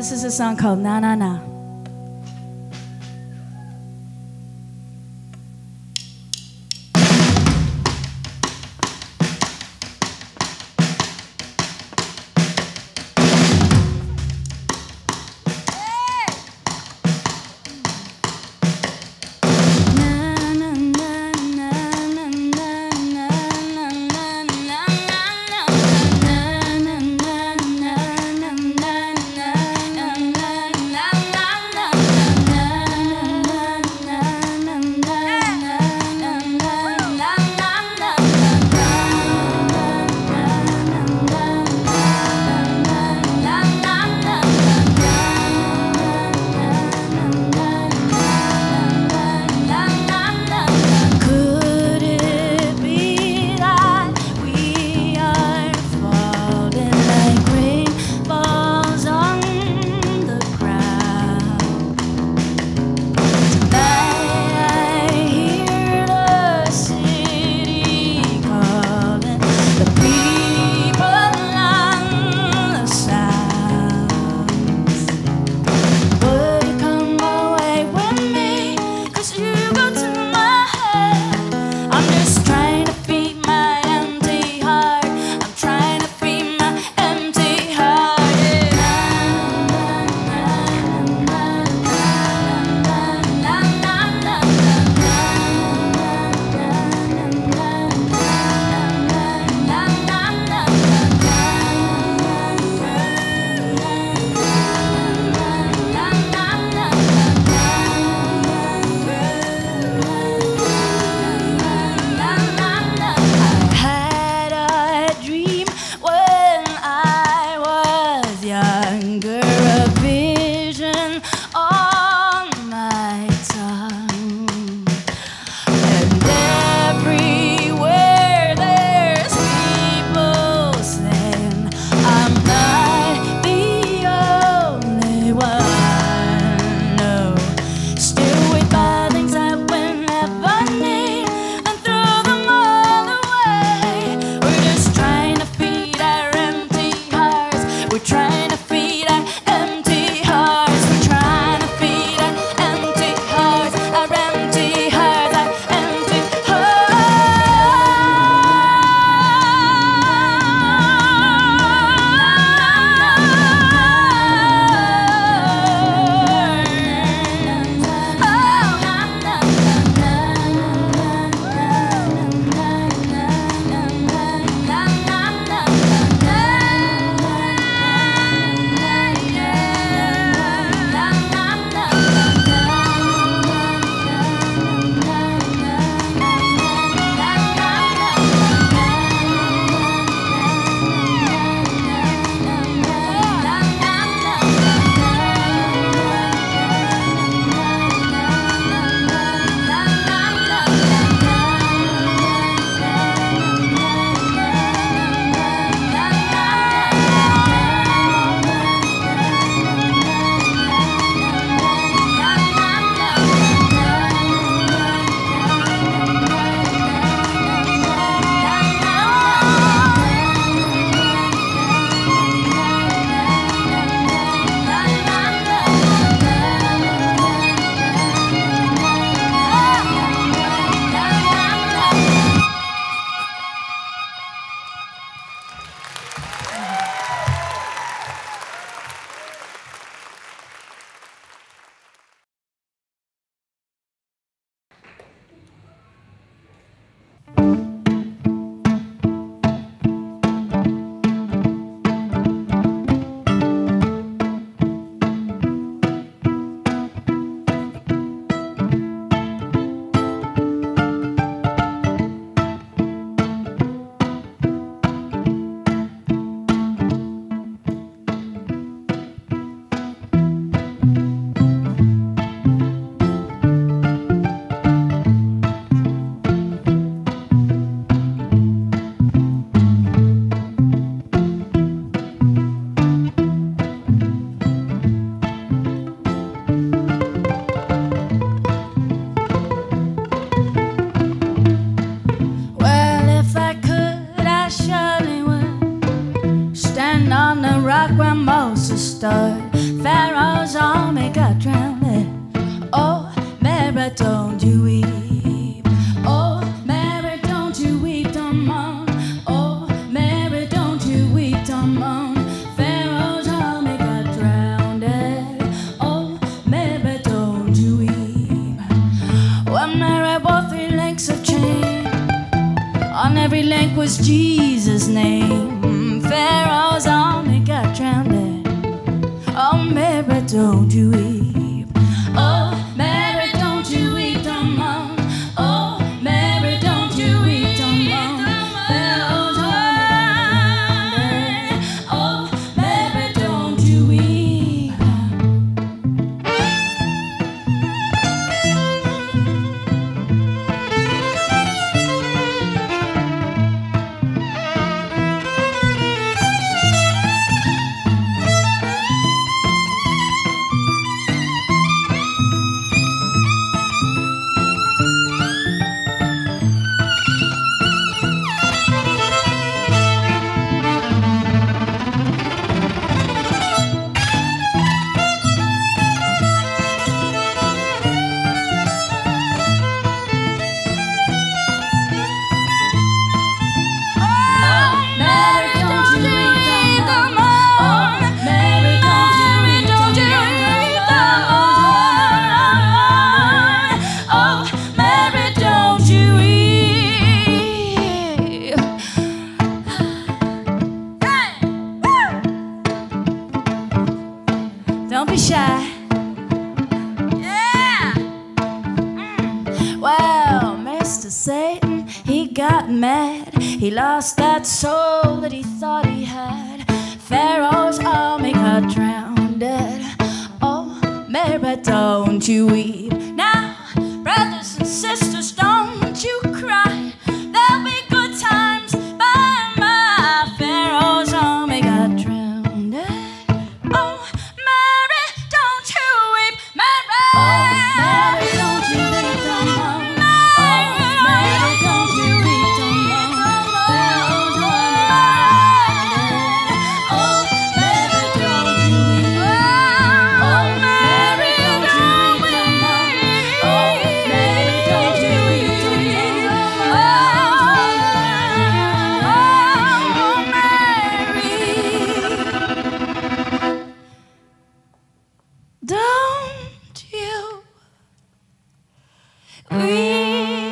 This is a song called Na Na Na. rock where Moses stood. don't you weep. Oh, Mary, don't you weep, don't mourn. Oh, Mary, don't you weep, don't mourn. Pharaoh's army got drowned. Oh, Mary, don't you weep. Well, Mary wore 3 links of chain. On every link was Jesus' name. Pharaoh's army got drowned. Oh, Mary, don't you weep. Oh, Mary, don't you weep, don't mourn. Oh, Mary, don't you weep, don't mourn. Pharaoh's army. Oh, Mary, don't you weep. Don't be shy. Yeah. Well, Mr. Satan, he got mad. He lost that soul that he thought he had. Pharaoh's army got drowned. Oh, Mary, don't you weep. Now, brothers and sisters, don't you cry. There'll be good times by and by. Pharaoh's army got drowned. Oh, Mary, don't you weep, Mary. Oh, Mary, don't you weep, don't mourn. Mary, oh, Mary, don't you weep, don't mourn. Pharaoh's army. Oh, Mary, don't you weep. Oh, Mary, don't you weep, don't mourn. Oh, Mary, don't you weep, don't mourn. Oh, Mary, don't you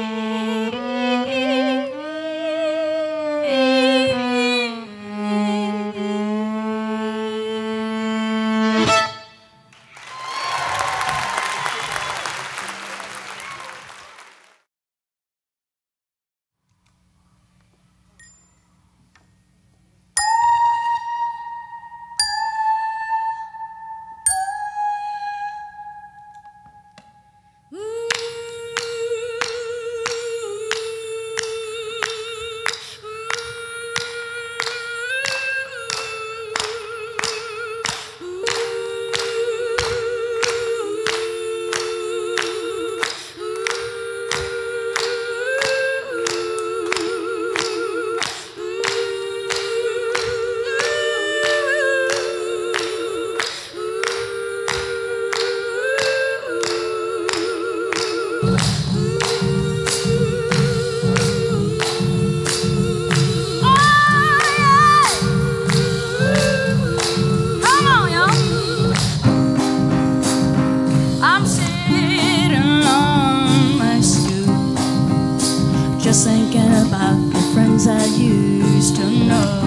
just thinking about the friends I used to know.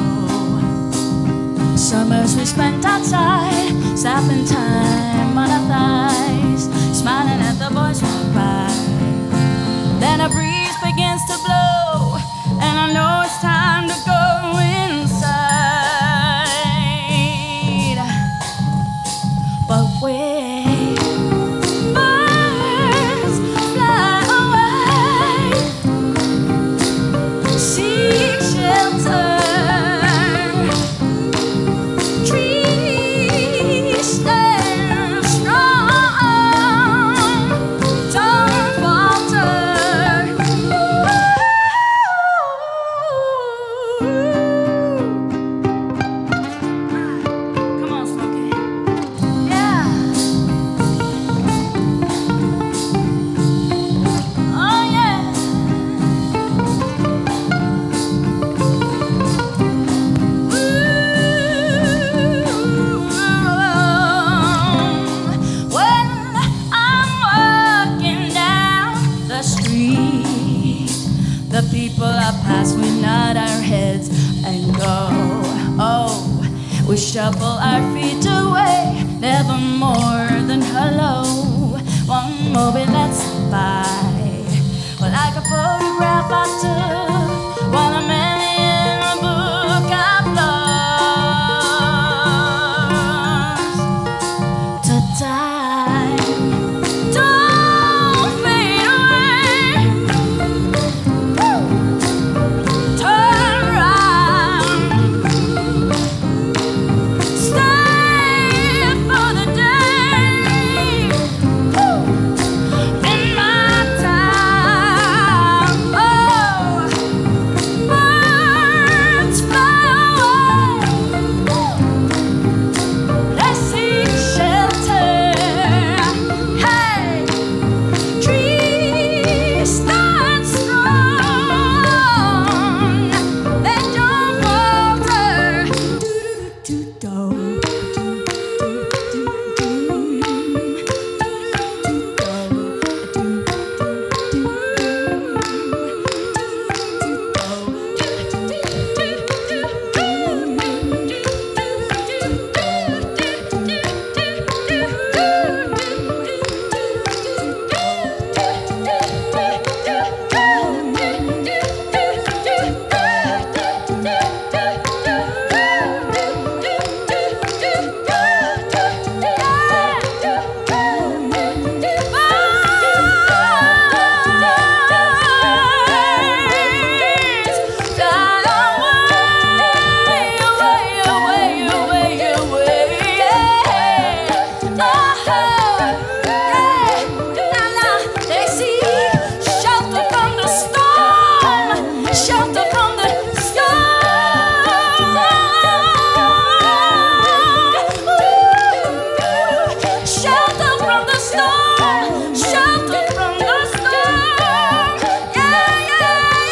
Summers we spent outside, stopping time on our thighs, smiling at the boys walk by. Then a breeze begins to blow, and I know it's time to go inside. But wait, birds fly away, seek shelter, trees stand We shuffle our feet away, never more than hello. One moment, let's buy. Well, like a photograph I took while I'm in a book I've lost to time. Don't fade away. Woo. Turn around. Stay for the day. Woo. In my time. Oh, birds fly away. Let's seek shelter. Hey, trees stand strong. They don't falter. Shelter from the storm. Shelter from the storm. Shelter from the storm. Yeah, yeah,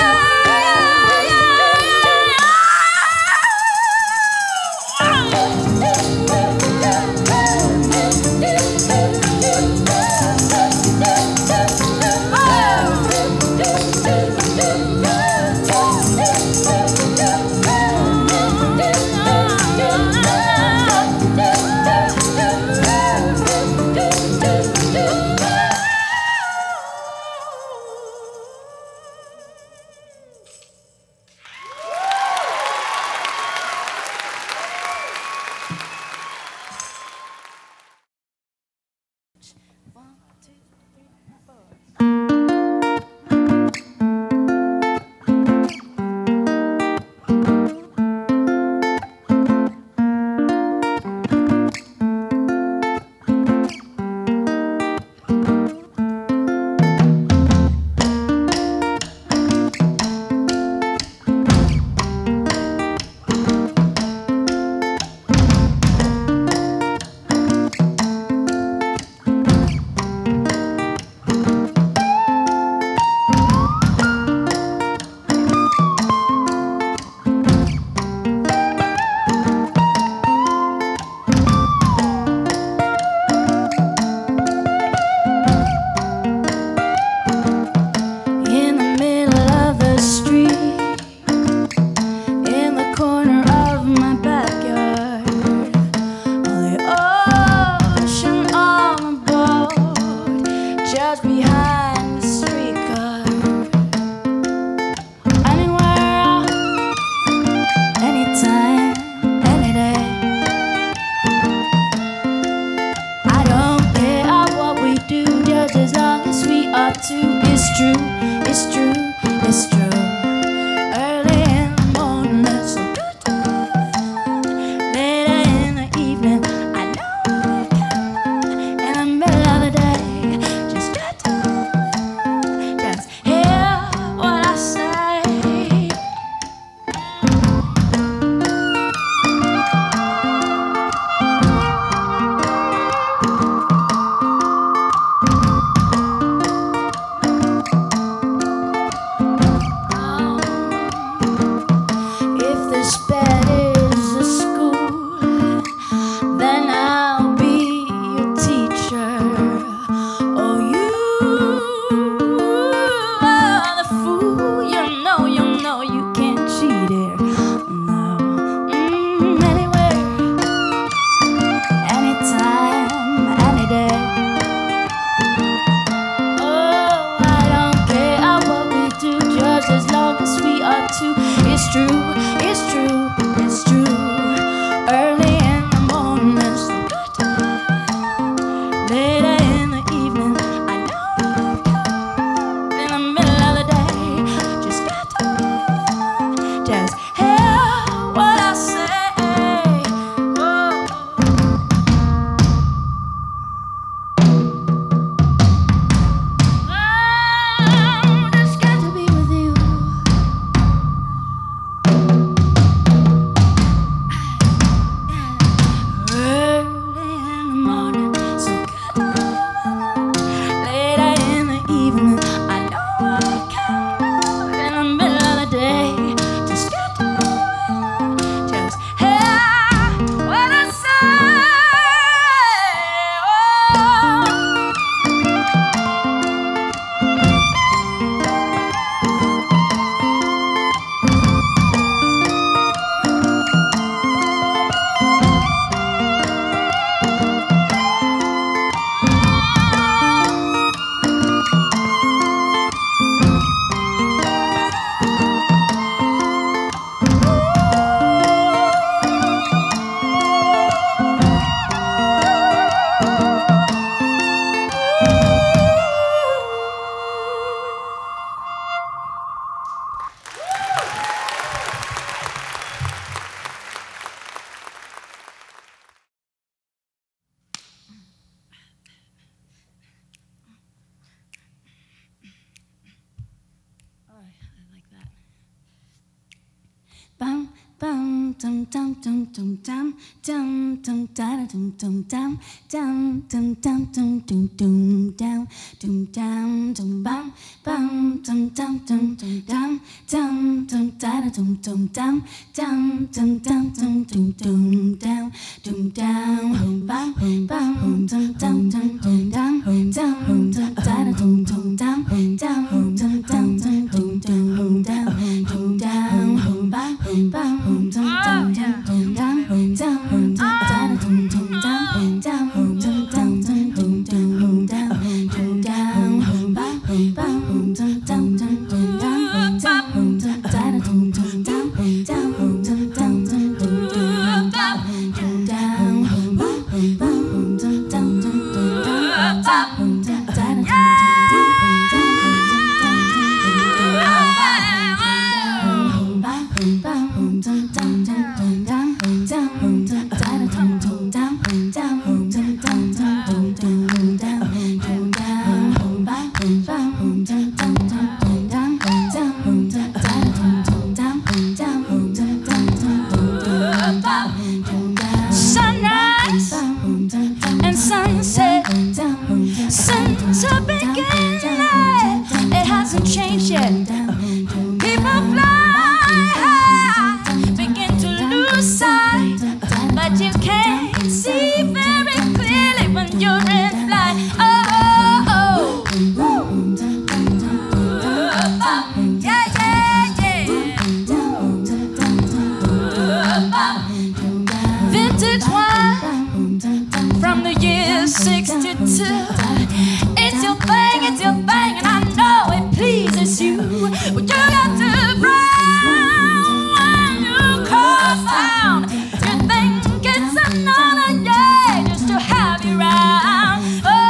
Sunrise and sunset since the beginning, it hasn't changed yet. People fly high, begin to lose sight, but you can't see very clearly when you're in flight. Oh, oh, oh. Yeah, yeah, yeah. Vintage wine from the year 62. It's your thing, and I know it pleases you. But you got to brown when you cross town. You think it's another day just to have you round.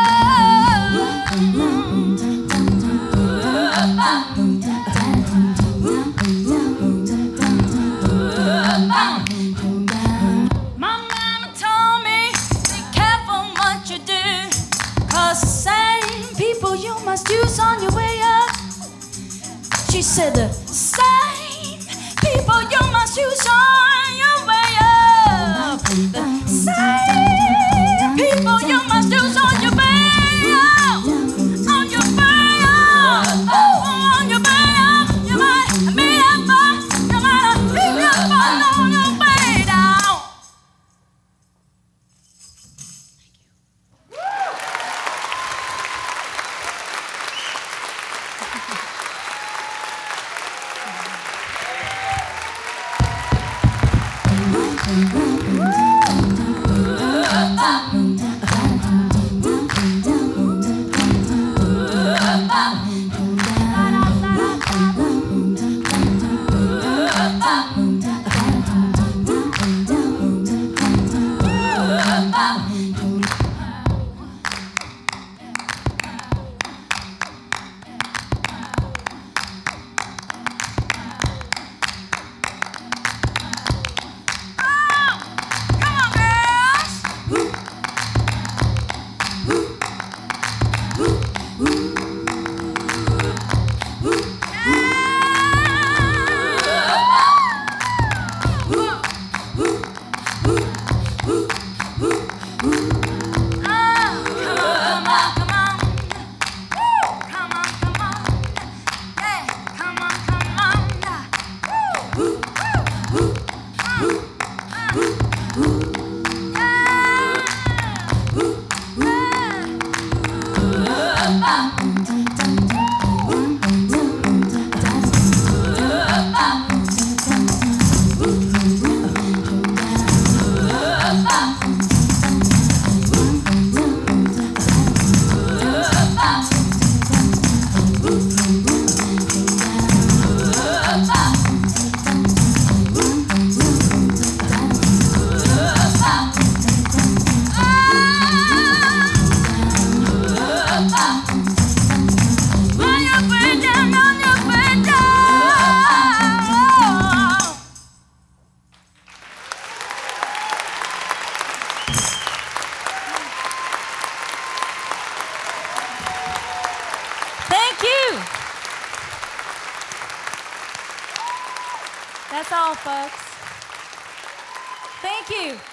My mama told me, be careful what you do, 'cause the same people you must use on your way up. She said the same people you must use on your way up. The same people you must use on your way up. On your way up. Oh, on your way up. You might be up, you might be up on your way down. That's all, folks. Thank you.